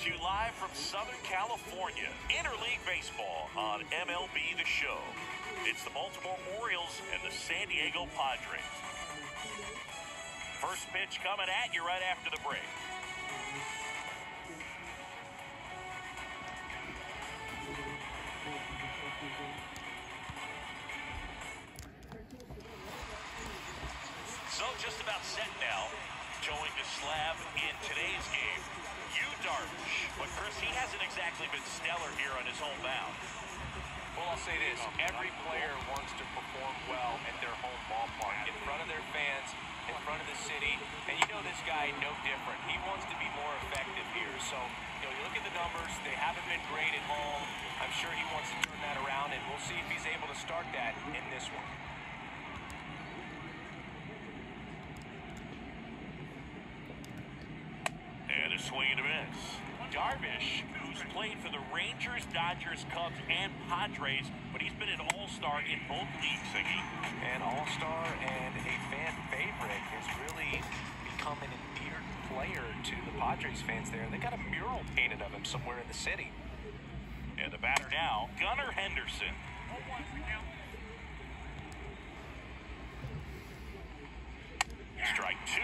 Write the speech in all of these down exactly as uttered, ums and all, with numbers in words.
to you live from Southern California. Interleague Baseball on M L B The Show. It's the Baltimore Orioles and the San Diego Padres. First pitch coming at you right after the break. So just about set now. Showing the slab in today's game, Yu Darvish. But Chris, he hasn't exactly been stellar here on his home mound. Well, I'll say this. Every player wants to perform well at their home ballpark, in front of their fans, in front of the city. And you know this guy no different. He wants to be more effective here. So, you know, you look at the numbers. They haven't been great at home. I'm sure he wants to turn that around, and we'll see if he's able to start that in this one. And a swing and a miss. Darvish, who's played for the Rangers, Dodgers, Cubs, and Padres, but he's been an all-star in both leagues, Ziggy. An all-star and a fan favorite has really become an endeared player to the Padres fans there. They got a mural painted of him somewhere in the city. And the batter now, Gunnar Henderson. Strike two.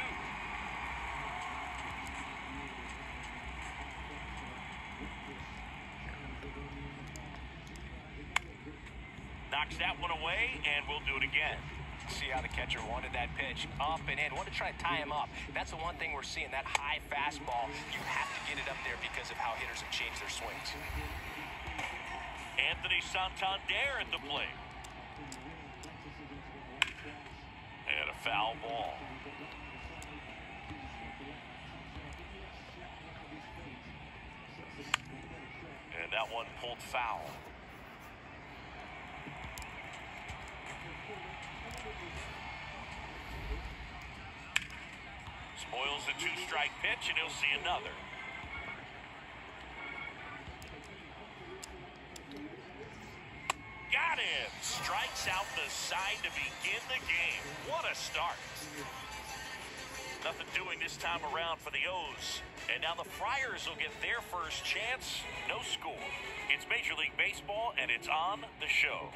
Knocks that one away, and we'll do it again. See how the catcher wanted that pitch up and in. Wanted to try to tie him up. That's the one thing we're seeing, that high fastball. You have to get it up there because of how hitters have changed their swings. Anthony Santander at the plate. And a foul ball. And that one pulled foul. Spoils the two-strike pitch, and he'll see another. Got him! Strikes out the side to begin the game. What a start. Nothing doing this time around for the O's. And now the Friars will get their first chance. No score. It's Major League Baseball, and it's on the show.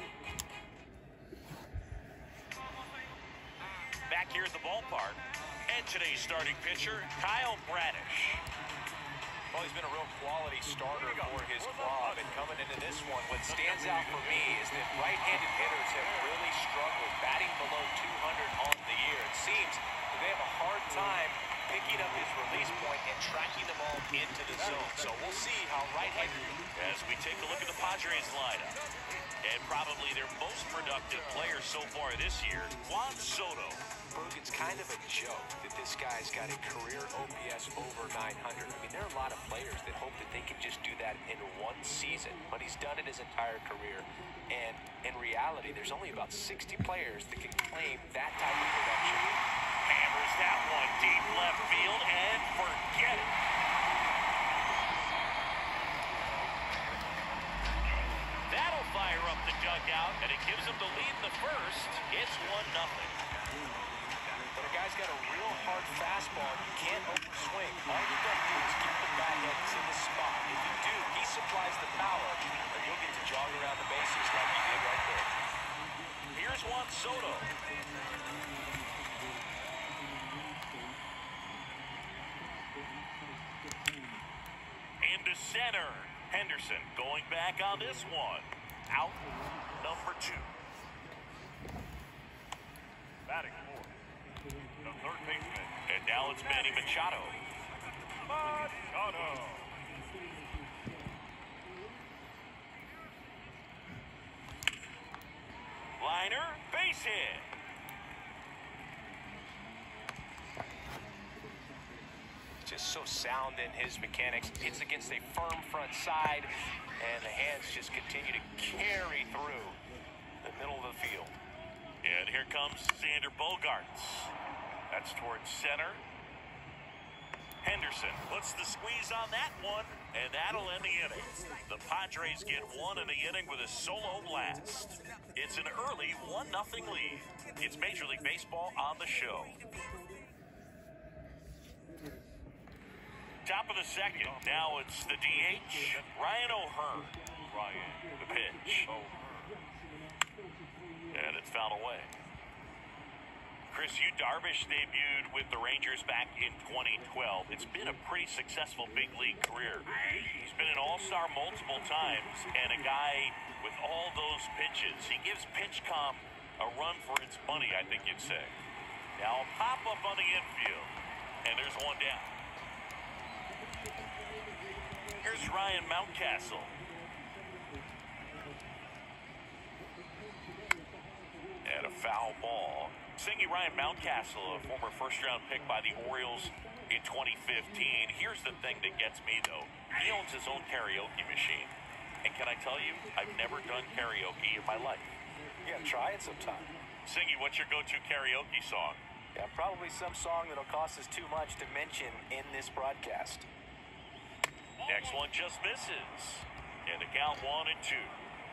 Back here at the ballpark. And today's starting pitcher, Kyle Bradish. Well, he's been a real quality starter for his club. And coming into this one, what stands out for me is that right-handed hitters have really struggled, batting below two hundred on the year. It seems that they have a hard time picking up his release point and tracking the ball into the zone. So we'll see how right-handed... As we take a look at the Padres lineup. And probably their most productive player so far this year, Juan Soto. It's kind of a joke that this guy's got a career O P S over nine hundred. I mean, there are a lot of players that hope that they can just do that in one season, but he's done it his entire career. And in reality, there's only about sixty players that can claim that type of production. Hammers that one deep left field and forget it. That'll fire up the dugout, and it gives them the lead in the first. It's one nothing. But a guy's got a real hard fastball. You can't overswing. All you got to do is keep the bat head in the spot. If you do, he supplies the power, and you'll get to jog around the bases like he did right there. Here's Juan Soto. Into center. Henderson going back on this one. Out number two. Batting fourth. The third baseman. And now it's Manny Machado. Machado. Liner, base hit. Just so sound in his mechanics. Hits against a firm front side, and the hands just continue to carry through the middle of the field. And here comes Xander Bogaerts. That's towards center. Henderson puts the squeeze on that one, and that'll end the inning. The Padres get one in the inning with a solo blast. It's an early one nothing lead. It's Major League Baseball on the show. Top of the second. Now it's the D H, Ryan O'Hearn. Ryan, the pitch. And it's fouled away. Chris, Yu Darvish debuted with the Rangers back in twenty twelve. It's been a pretty successful big league career. He's been an all-star multiple times and a guy with all those pitches. He gives PitchCom a run for its money, I think you'd say. Now a pop-up on the infield, and there's one down. Here's Ryan Mountcastle. And a foul ball. Singing Ryan Mountcastle, a former first-round pick by the Orioles in twenty fifteen. Here's the thing that gets me, though. He owns his own karaoke machine. And can I tell you, I've never done karaoke in my life. Yeah, try it sometime. Singy, what's your go-to karaoke song? Yeah, probably some song that'll cost us too much to mention in this broadcast. Next one just misses. And the count one and two.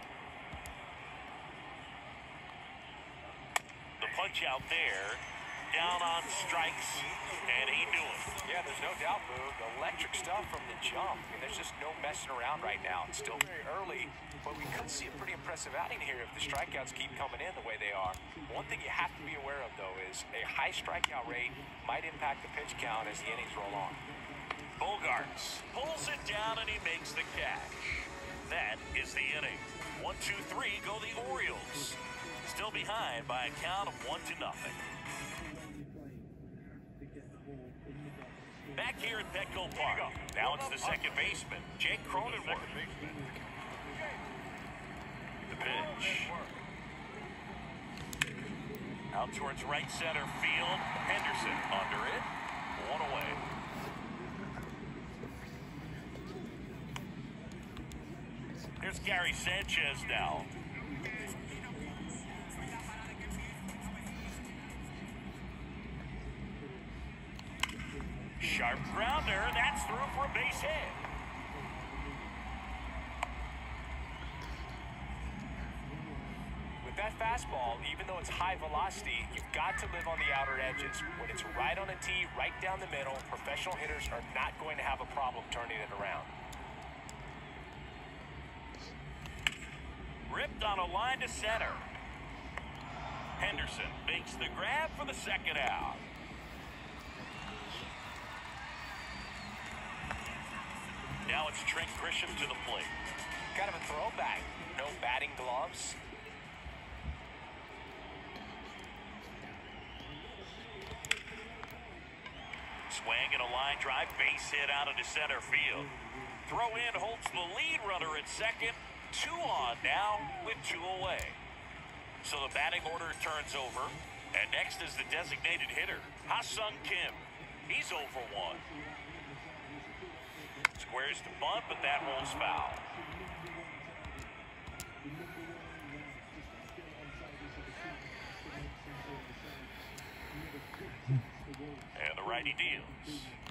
The punch out there, down on strikes, and he knew it. Yeah, there's no doubt, Boog. Electric stuff from the jump. I mean, there's just no messing around right now. It's still very early, but we could see a pretty impressive outing here if the strikeouts keep coming in the way they are. One thing you have to be aware of, though, is a high strikeout rate might impact the pitch count as the innings roll on. Bogarts pulls it down, and he makes the catch. That is the inning. One, two, three, go the Orioles. Still behind by a count of one to nothing. Back here at Petco Park. Now it's the second baseman, Jake Cronenworth. The pitch. Out towards right center field. Henderson under it. One away. Here's Gary Sanchez now. Sharp grounder, that's through for a base hit. With that fastball, even though it's high velocity, you've got to live on the outer edges. When it's right on a tee, right down the middle, professional hitters are not going to have a problem turning it around. Ripped on a line to center. Henderson makes the grab for the second out. Now it's Trent Grisham to the plate. Kind of a throwback. No batting gloves. Swing and a line drive, base hit out into center field. Throw in holds the lead runner at second. Two on now with two away. So the batting order turns over. And next is the designated hitter, Ha-Sung Kim. He's oh for one. Squares to bunt, but that rolls foul. And the righty deals.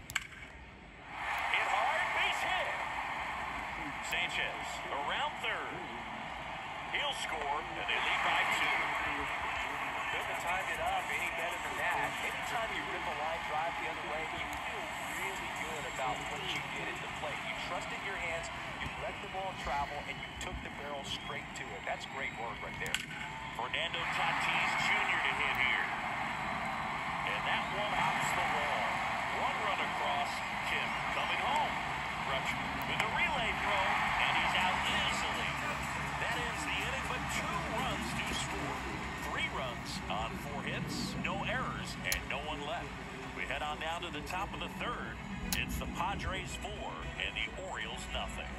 Hit hard, base hit. Sanchez around third. He'll score, and they lead by two. Couldn't have timed it up any better than that. Anytime you rip a line drive the other way, you feel really good about what you did at the plate. You trusted your hands, you let the ball travel, and you took the barrel straight to it. That's great work right there. Fernando Tatis Junior to hit here. And that one hops the wall. One run across. Kim coming home. Rutschman with a relay throw, and he's out easily. That ends the inning, but two runs do score. Three runs on four hits, no errors, and no one left. We head on down to the top of the third. It's the Padres four and the Orioles nothing.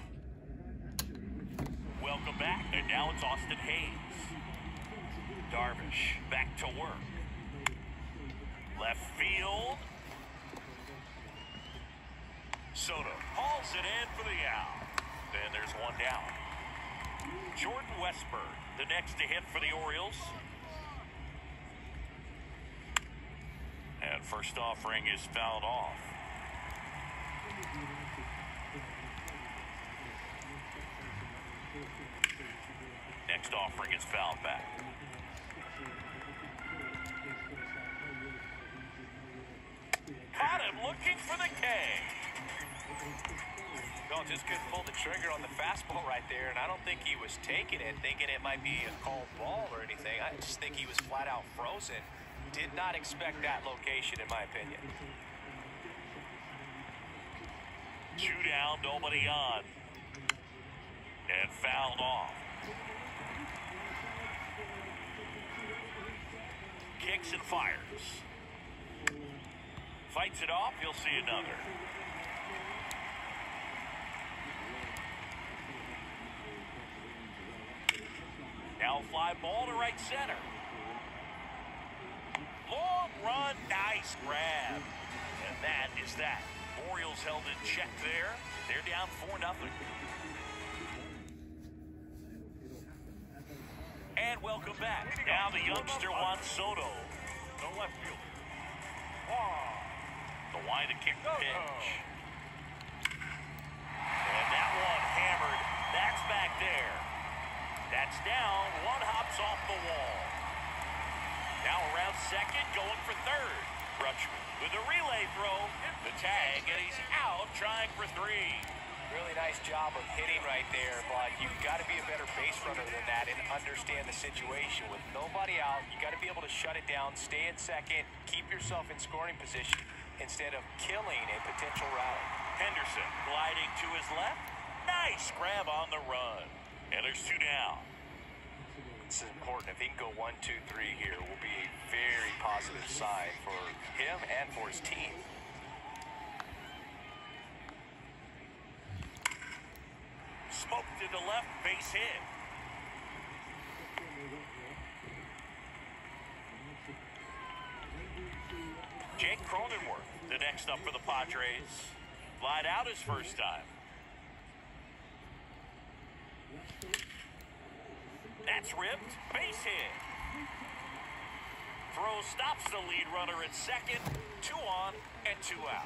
Welcome back, and now it's Austin Hayes. Darvish back to work. Left field. Soto hauls it in for the out. Then there's one down. Jordan Westburg, the next to hit for the Orioles. And first offering is fouled off. Next offering is fouled back. Caught him looking for the K. No, just couldn't pull the trigger on the fastball right there, and I don't think he was taking it, thinking it might be a called ball or anything. I just think he was flat out frozen. Did not expect that location, in my opinion. Two down, nobody on. And fouled off. Kicks and fires. Fights it off, you'll see another. Now fly ball to right center. Long run, nice grab. And that is that. Orioles held in check there. They're down four nothing. And welcome back. Now the youngster Juan Soto. No left field. The line to kick the pitch. And that one hammered. That's back there. That's down. One hops off the wall. Now around second, going for third. Rutschman with a relay throw. The tag, and he's out trying for three. Really nice job of hitting right there, but you've got to be a better base runner than that and understand the situation. With nobody out, you got to be able to shut it down, stay in second, keep yourself in scoring position instead of killing a potential rally. Henderson gliding to his left. Nice grab on the run. And there's two down. This is important. If he can go one, two, three here, will be a very positive sign for him and for his team. Smoked to the left, base hit. Jake Cronenworth, the next up for the Padres. Lied out his first time. That's ripped, base hit. Throw stops the lead runner at second. Two on and two out.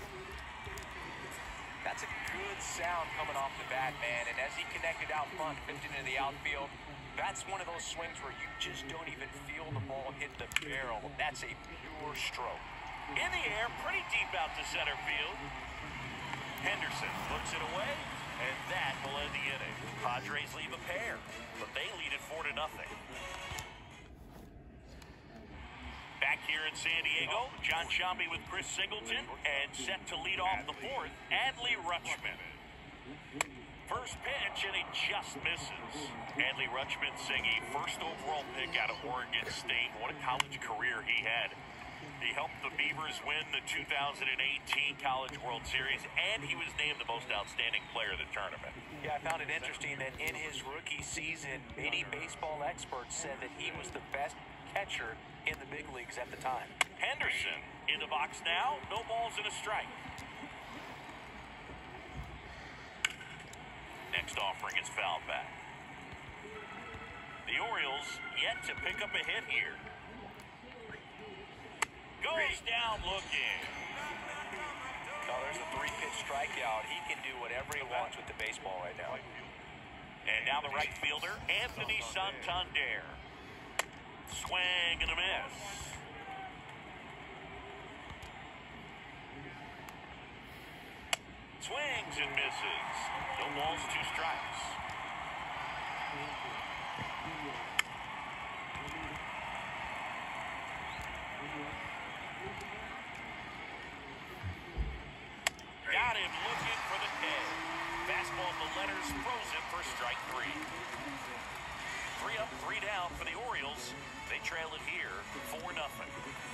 That's a good sound coming off the bat, man. And as he connected out front, flipped into the outfield, that's one of those swings where you just don't even feel the ball hit the barrel. That's a pure stroke. In the air, pretty deep out to center field. Henderson puts it away, and that will end the inning. Padres leave a pair, but they lead it four to nothing. Back here in San Diego, John Sciambi with Chris Singleton, and set to lead off the fourth, Adley Rutschman. First pitch, and he just misses. Adley Rutschman seeing a first overall pick out of Oregon State. What a college career he had. He helped the Beavers win the two thousand eighteen College World Series, and he was named the most outstanding player of the tournament. Yeah, I found it interesting that in his rookie season, many baseball experts said that he was the best catcher in the big leagues at the time. Henderson in the box now, no balls and a strike. Next offering is fouled back. The Orioles yet to pick up a hit here. Goes down looking. Oh, there's a three-pitch strikeout. He can do whatever he wants with the baseball right now. And now the right fielder, Anthony Santander. Swing and a miss. Swings and misses. No balls, two strikes. Got him looking for the K. Fastball in the letters, frozen for strike three. Three up, three down for the Orioles. They trail it here, four nothing.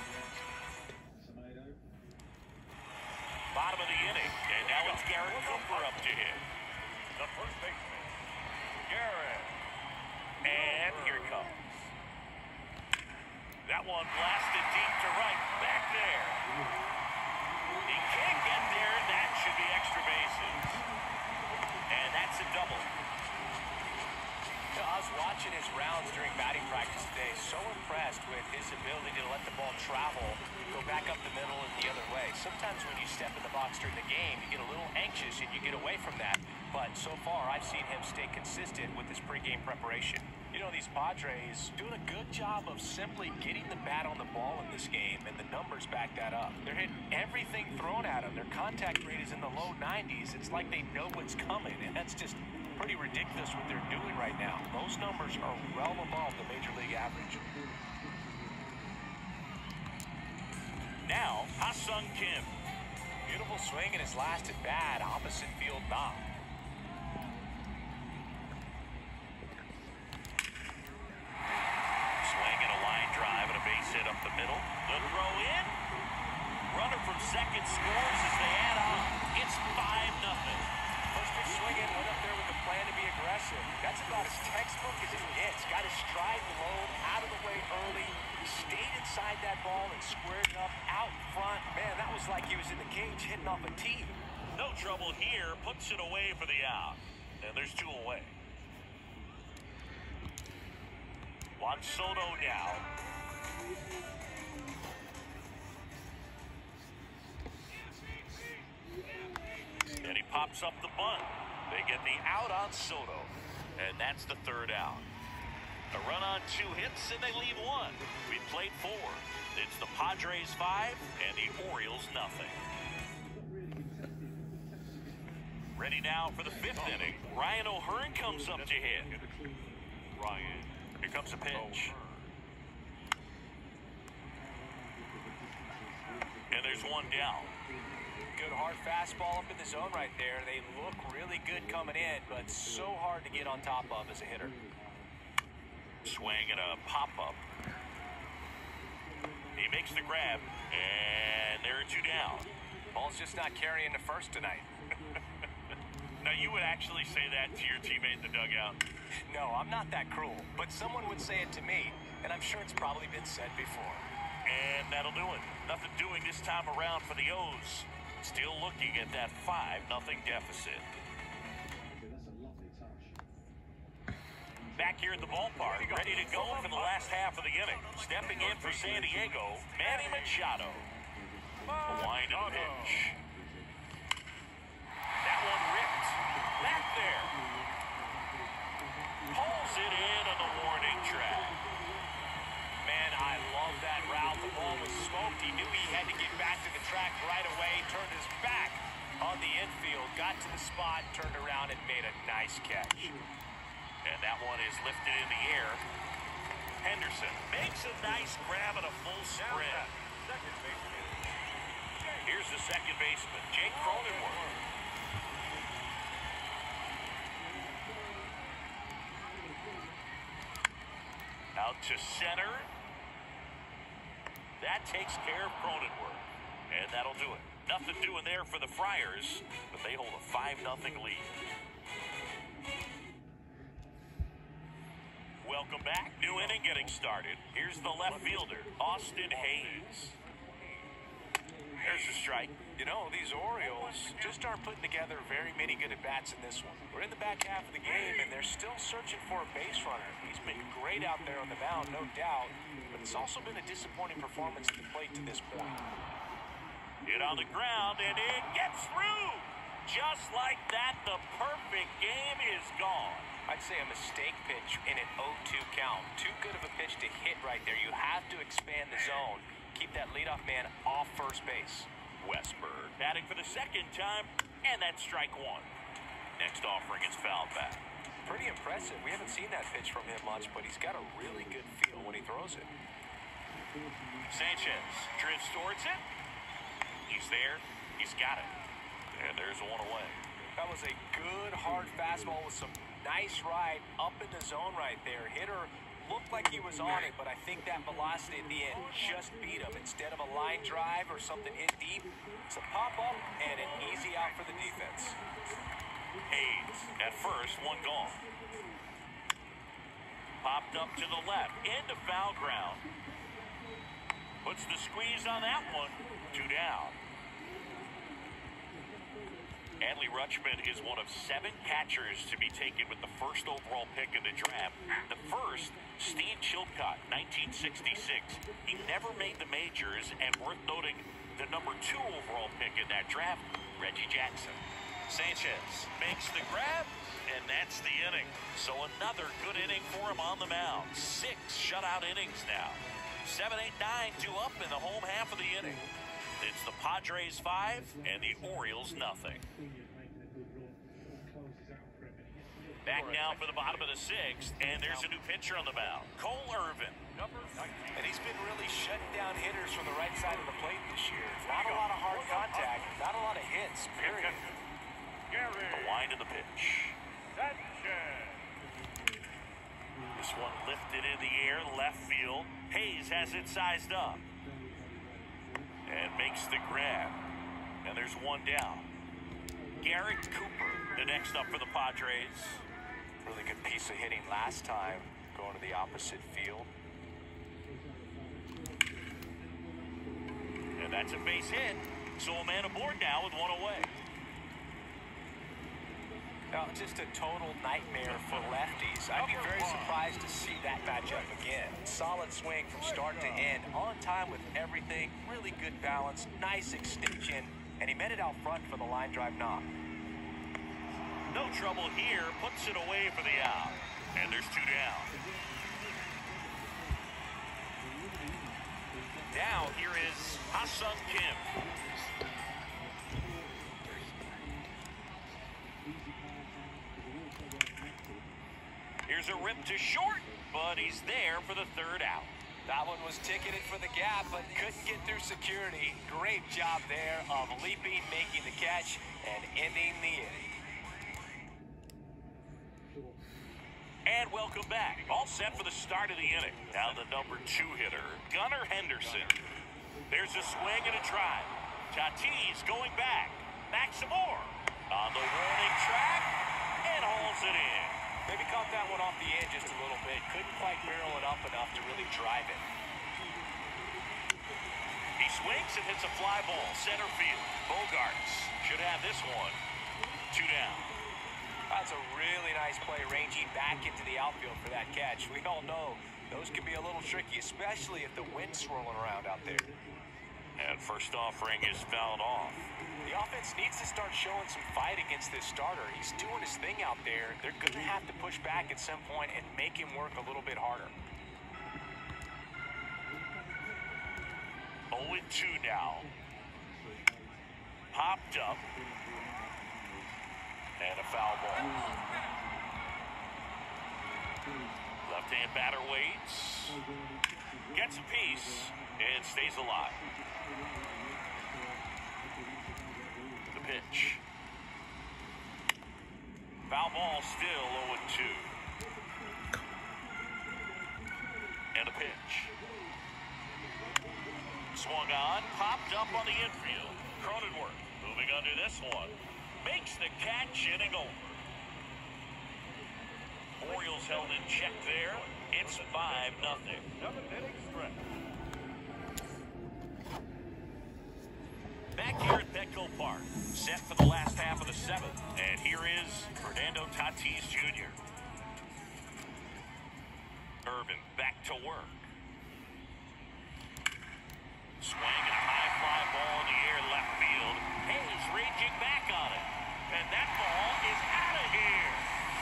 Bottom of the inning, and now it's Garrett Cooper up to hit. The first baseman, Garrett. And here it comes. That one blasted deep to right, back there. He can't get there, that should be extra bases. And that's a double. You know, I was watching his rounds during batting practice today. So impressed with his ability to let the ball travel, go back up the middle and the other way. Sometimes when you step in the box during the game, you get a little anxious and you get away from that. but so far I've seen him stay consistent with his pregame preparation. You know, these Padres doing a good job of simply getting the bat on the ball in this game, and the numbers back that up. They're hitting everything thrown at them. Their contact rate is in the low nineties. It's like they know what's coming, and that's just pretty ridiculous what they're doing right now. Those numbers are well above the major league average. Now, Ha-Sung Kim. Beautiful swing in his last at bat, opposite field knock. Swinging a line drive and a base hit up the middle. The throw in. Runner from second scores as they add on. It's five nothing. First pitch swinging, went up there with a plan to be aggressive. That's about as textbook as it gets. Got his stride low, out of the way early. Stayed inside that ball and squared it up out front. Man, that was like he was in the cage hitting off a tee. No trouble here. Puts it away for the out. And there's two away. Juan Soto now. And he pops up the bunt. They get the out on Soto. And that's the third out. A run on two hits, and they leave one. We've played four. It's the Padres five and the Orioles nothing. Ready now for the fifth inning. Ryan O'Hearn comes up to hit. Ryan. Here comes a pitch. And there's one down. Good hard fastball up in the zone right there. They look really good coming in, but so hard to get on top of as a hitter. Swing and a pop-up. He makes the grab, and there are two down. Ball's just not carrying the first tonight. Now, you would actually say that to your teammate in the dugout? No, I'm not that cruel, but someone would say it to me, and I'm sure it's probably been said before. And that'll do it. Nothing doing this time around for the O's. Still looking at that five nothing deficit. Back here at the ballpark, ready to go for the last half of the inning. Stepping in for San Diego, Manny Machado. A wind of the pitch. That one ripped. Back there. Pulls it in on the warning track. Man, I love that route. The ball was smoked. He knew he had to get back to the track right away. Turned his back on the infield. Got to the spot, turned around, and made a nice catch. And that one is lifted in the air. Henderson makes a nice grab and a full sprint. Here's the second baseman, Jake Cronenworth. Out to center. That takes care of Cronenworth. And that'll do it. Nothing doing there for the Friars, but they hold a five nothing lead. Welcome back. New inning getting started. Here's the left fielder, Austin Hayes. There's the strike. You know, these Orioles just aren't putting together very many good at-bats in this one. We're in the back half of the game, and they're still searching for a base runner. He's been great out there on the mound, no doubt, but it's also been a disappointing performance at the plate to this point. Hit on the ground, and it gets through. Just like that, the perfect game is gone. I'd say a mistake pitch in an oh two count. Too good of a pitch to hit right there. You have to expand the zone. Keep that leadoff man off first base. Westberg batting for the second time, and that's strike one. Next offering is fouled back. Pretty impressive. We haven't seen that pitch from him much, but he's got a really good feel when he throws it. Sanchez drifts towards it. He's there. He's got it. And there's one away. That was a good hard fastball with some nice ride up in the zone right there. Hitter looked like he was on it, but I think that velocity at the end just beat him. Instead of a line drive or something hit deep, it's a pop-up and an easy out for the defense. Hayes at first, one gone. Popped up to the left, into foul ground. Puts the squeeze on that one, two down. Adley Rutschman is one of seven catchers to be taken with the first overall pick in the draft. The first, Steve Chilcott, nineteen sixty-six. He never made the majors, and worth noting, the number two overall pick in that draft, Reggie Jackson. Sanchez makes the grab, and that's the inning. So another good inning for him on the mound. Six shutout innings now. Seven, eight, nine, two up in the home half of the inning. It's the Padres five and the Orioles nothing. Back now for the bottom of the sixth, and there's a new pitcher on the mound, Cole Irvin. And he's been really shutting down hitters from the right side of the plate this year. Not a lot of hard contact, not a lot of hits, period. The wind of the pitch. This one lifted in the air, left field. Hayes has it sized up. And makes the grab. And there's one down. Garrett Cooper, the next up for the Padres. Really good piece of hitting last time, going to the opposite field. And that's a base hit. So a man aboard now with one away. Now, just a total nightmare for lefties. I'd be very surprised to see that matchup again. Solid swing from start to end. On time with everything. Really good balance. Nice extension. And he met it out front for the line drive knock. No trouble here. Puts it away for the out. And there's two down. Now here is Ha-Sung Kim. Here's a rip to short, but he's there for the third out. That one was ticketed for the gap, but couldn't get through security. Great job there of leaping, making the catch, and ending the inning. And welcome back. All set for the start of the inning. Now the number two hitter, Gunnar Henderson. There's a swing and a drive. Tatis going back. Back some more. On the warning track, and hauls it in. Maybe caught that one off the end just a little bit. Couldn't quite barrel it up enough to really drive it. He swings and hits a fly ball. Center field. Bogarts should have this one. Two down. That's a really nice play, ranging back into the outfield for that catch. We all know those can be a little tricky, especially if the wind's swirling around out there. And first offering is fouled off. The offense needs to start showing some fight against this starter. He's doing his thing out there. They're going to have to push back at some point and make him work a little bit harder. oh and two now. Popped up. And a foul ball. Left-hand batter waits. Gets a piece and stays alive. The pitch. Foul ball still oh and two. And a pitch. Swung on, popped up on the infield. Cronenworth moving under this one. Makes the catch, inning over. Orioles held in check there. It's five nothing. Back here at Petco Park, set for the last half of the seventh. And here is Fernando Tatis Junior Irvin back to work. Swing and a high fly ball in the air left field. Hayes raging back on it. And that ball is out of here.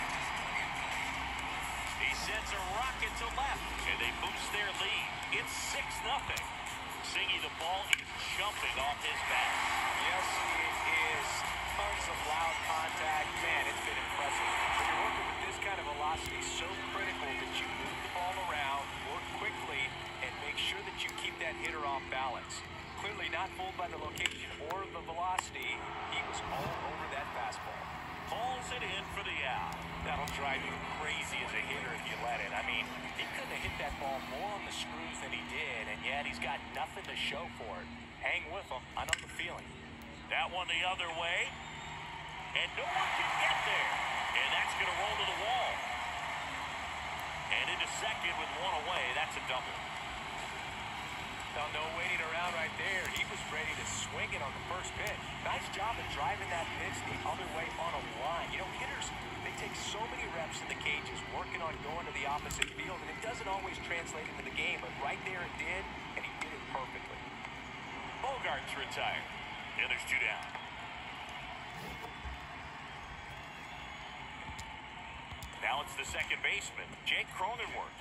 He sends a rocket to left, and they boost their lead. It's six nothing. Singy, the ball is jumping off his bat. Yes, it is. Tons of loud contact. Man, it's been impressive. When you're working with this kind of velocity, so critical that you move the ball around, work quickly, and make sure that you keep that hitter off balance. Clearly not fooled by the location or the velocity. He was all over that fastball. Pulls it in for the out. That'll drive you crazy as a hitter if you let it. I mean, he couldn't have hit that ball more on the screws than he did, and yet he's got nothing to show for it. Hang with him. I know the feeling. That one the other way. And no one can get there. And that's going to roll to the wall. And into second with one away. That's a double. Now, no waiting around right there. He was ready to swing it on the first pitch. Nice job of driving that pitch the other way on a line. You know, hitters, they take so many reps in the cages working on going to the opposite field, and it doesn't always translate into the game, but right there it did, and he did it perfectly. Bogarts retired. And there's two down. Now it's the second baseman, Jake Cronenworth.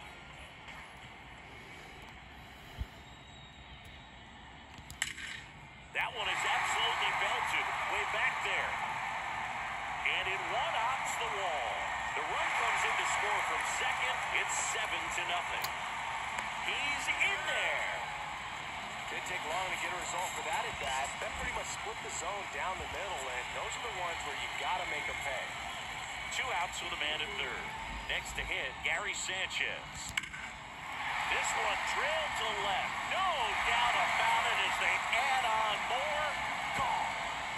That one is absolutely belted way back there. And in one ops the wall. The run comes in to score from second. It's seven to nothing. He's in there. Didn't take long to get a result for that at bat. That pretty much split the zone down the middle, and those are the ones where you got to make them pay. Two outs with a man at third. Next to hit, Gary Sanchez. This one drilled to left. No doubt about it as they add on more. Gone.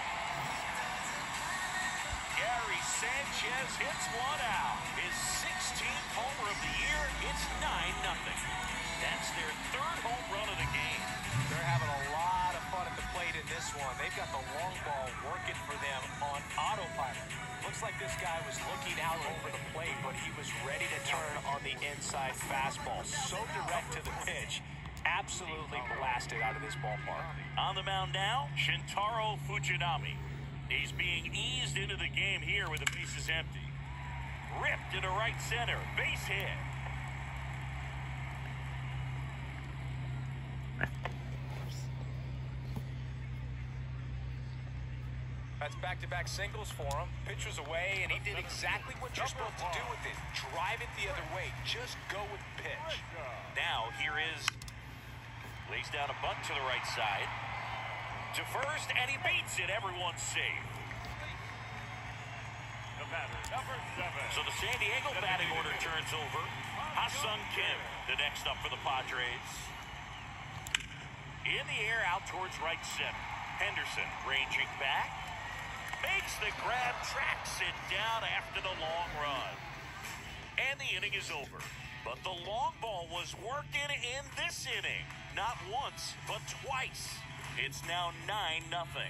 Gary Sanchez hits one out. His sixteenth homer of the year. It's nine nothing. That's their third home run of the game. They're having a lot of fun at the plate in this one. They've got the long ball working for them on autopilot. Looks like this guy was looking out over the plate, but he was ready to turn on the inside fastball. So direct to the pitch. Absolutely blasted out of this ballpark. On the mound now, Shintaro Fujinami. He's being eased into the game here with the bases empty. Ripped into right center. Base hit. That's back-to-back singles for him. Pitch was away, and he did exactly what you're supposed to do with it. Drive it the other way. Just go with the pitch. Now, here is... Lays down a bunt to the right side. To first, and he beats it. Everyone's safe. So the San Diego batting order turns over. Ha-Sung Kim, the next up for the Padres. In the air, out towards right center. Henderson ranging back. Makes the grab, tracks it down after the long run. And the inning is over. But the long ball was working in this inning. Not once, but twice. It's now nine nothing.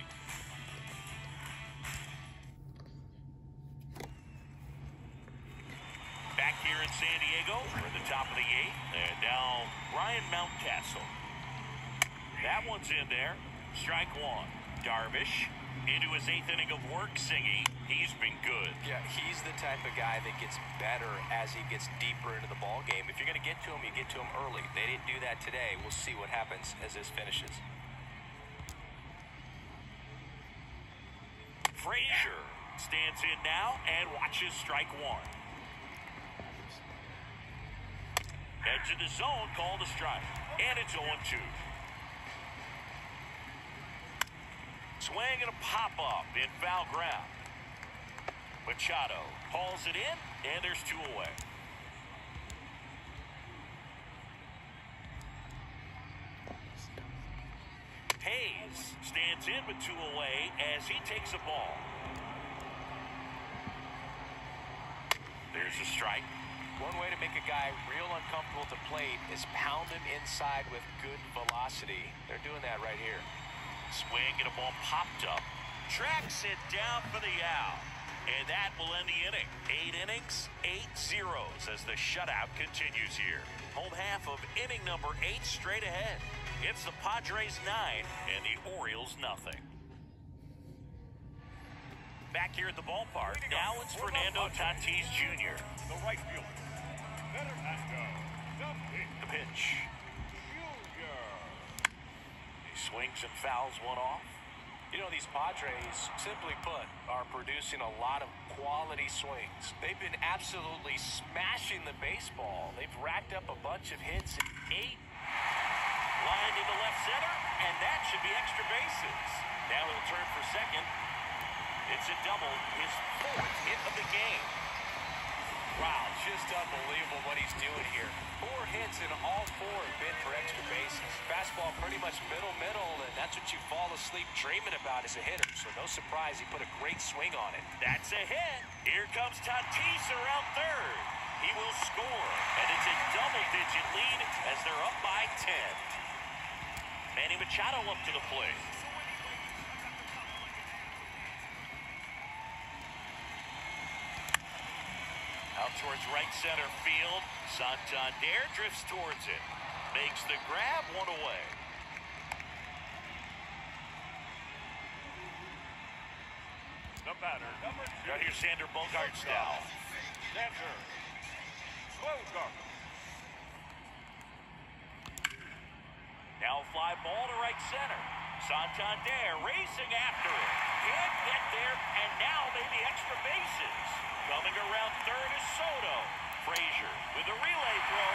Back here in San Diego, we're at the top of the eighth. And now Ryan Mountcastle. That one's in there. Strike one. Darvish into his eighth inning of work, Singy. He's been good. Yeah, he's the type of guy that gets better as he gets deeper into the ball game. If you're going to get to him, you get to him early. They didn't do that today. We'll see what happens as this finishes. Frazier stands in now and watches strike one. Edge of the zone, called a strike. And it's oh two. Swing and a pop-up in foul ground. Machado hauls it in, and there's two away. Hayes stands in with two away as he takes a ball. There's a strike. One way to make a guy real uncomfortable to plate is pound him inside with good velocity. They're doing that right here. Swing and a ball popped up. Tracks it down for the out. And that will end the inning. Eight innings, eight zeros as the shutout continues here. Home half of inning number eight straight ahead. It's the Padres nine and the Orioles nothing. Back here at the ballpark, now it's Fernando Tatis Junior The right fielder. The pitch. He swings and fouls one off. You know, these Padres, simply put, are producing a lot of quality swings. They've been absolutely smashing the baseball. They've racked up a bunch of hits. Eight. Lined into left center, and that should be extra bases. Now he'll turn for second. It's a double, his fourth hit of the game. Wow, just unbelievable what he's doing here. Four hits and all four have been for extra bases. Fastball pretty much middle-middle, and that's what you fall asleep dreaming about as a hitter. So no surprise he put a great swing on it. That's a hit. Here comes Tatis around third. He will score, and it's a double-digit lead as they're up by ten. Manny Machado up to the plate. Out towards right center field. Santander drifts towards it. Makes the grab, one away. The batter, number two. Now here's Sander Bogarts now. Center. Closer. Now fly ball to right center. Santander racing after it. Can't get there, and now maybe extra bases. Coming around third is Soto. Frazier with a relay throw.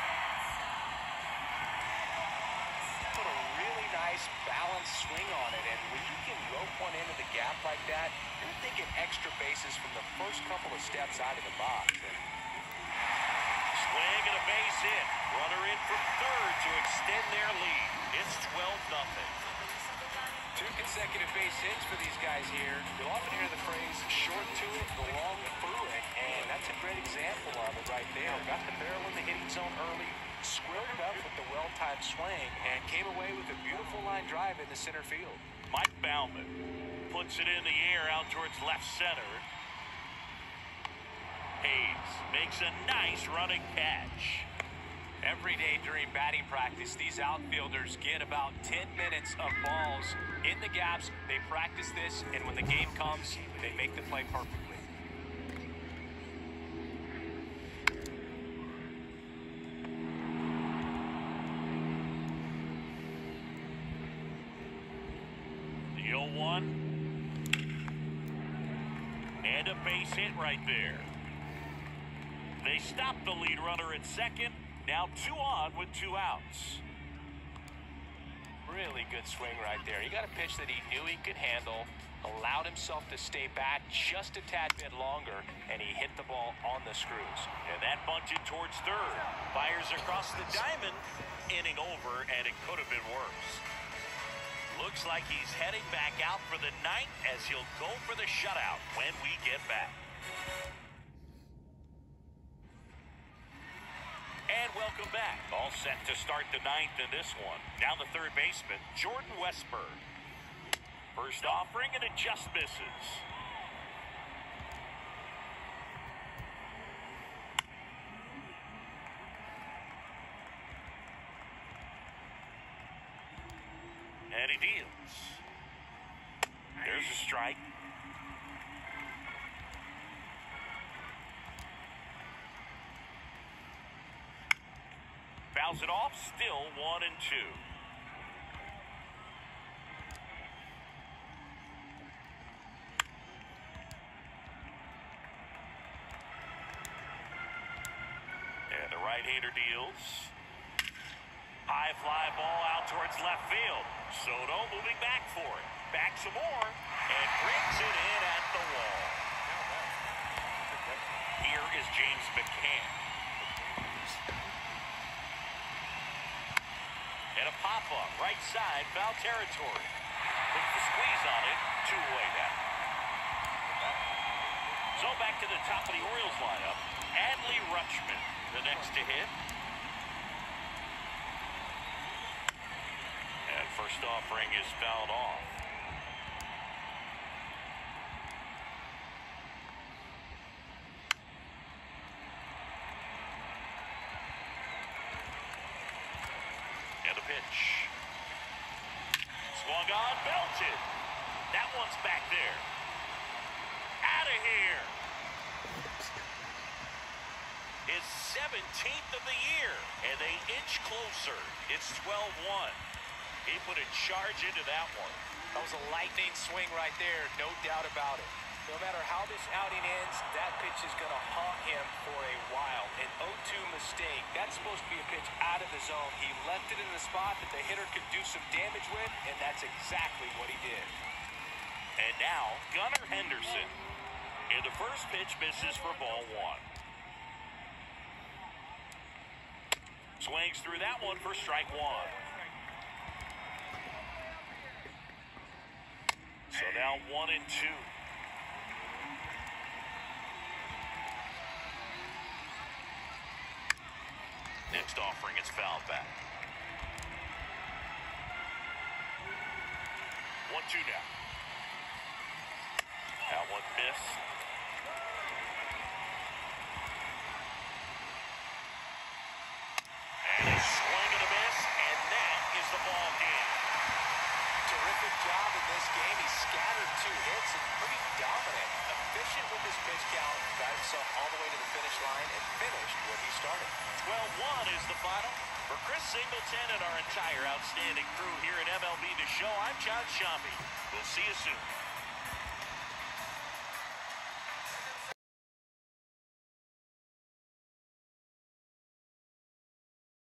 Put a really nice balanced swing on it, and when you can rope one into the gap like that, you're thinking extra bases from the first couple of steps out of the box. And swing and a base hit. Runner in from third to extend their lead. It's twelve nothing. Two consecutive base hits for these guys here. You'll often hear the phrase, short to it, long through it, and that's a great example of it right there. Got the barrel in the hitting zone early, squared it up with the well-timed swing, and came away with a beautiful line drive in the center field. Mike Baumann puts it in the air out towards left center. Hayes makes a nice running catch. Every day during batting practice, these outfielders get about ten minutes of balls in the gaps. They practice this, and when the game comes, they make the play perfectly. The oh one. And a base hit right there. They stop the lead runner at second. Now two on with two outs. Really good swing right there. He got a pitch that he knew he could handle, allowed himself to stay back just a tad bit longer, and he hit the ball on the screws. And that bunted towards third. Fires across the diamond. Inning over, and it could have been worse. Looks like he's heading back out for the ninth as he'll go for the shutout when we get back. And welcome back. All set to start the ninth in this one. Now the third baseman, Jordan Westburg. First offering and it just misses. And he deals. There's a strike. Fouls it off, still one and two. And the right-hander deals. High fly ball out towards left field. Soto moving back for it. Back some more and brings it in at the wall. Here is James McCann. And a pop-up, right side, foul territory. Puts the squeeze on it, two away now. So back to the top of the Orioles lineup. Adley Rutschman, the next to hit. And first offering is fouled off. And the pitch. Swung on, belted. That one's back there. Out of here. His seventeenth of the year. And they inch closer. It's twelve one. He put a charge into that one. That was a lightning swing right there, no doubt about it. No matter how this outing ends, that pitch is going to haunt him for a while. An oh two mistake. That's supposed to be a pitch out of the zone. He left it in the spot that the hitter could do some damage with, and that's exactly what he did. And now, Gunnar Henderson. And the first pitch misses for ball one. Swings through that one for strike one. So now one and two. Next offering, it's fouled back. one two now. That one missed. And a swing and a miss, and that is the ball game. Terrific job in this game. He scattered two hits and pretty dominant. A efficient with his pitch count, got himself all the way to the finish line, and finished where he started. twelve one is the final. For Chris Singleton and our entire outstanding crew here at M L B The Show, I'm John Sciambi. We'll see you soon.